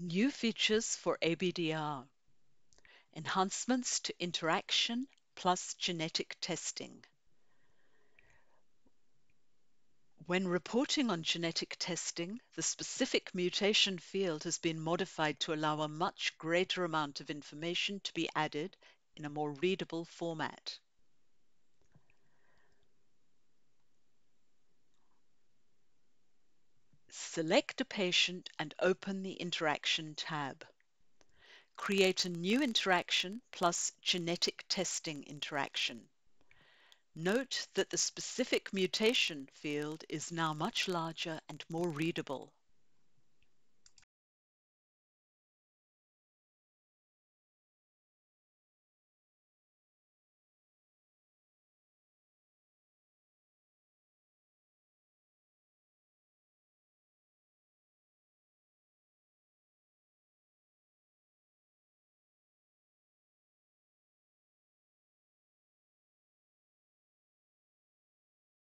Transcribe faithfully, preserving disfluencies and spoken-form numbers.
New features for A B D R. Enhancements to interaction plus genetic testing. When reporting on genetic testing, the specific mutation field has been modified to allow a much greater amount of information to be added in a more readable format. Select a patient and open the Interaction tab. Create a new interaction plus genetic testing interaction. Note that the specific mutation field is now much larger and more readable.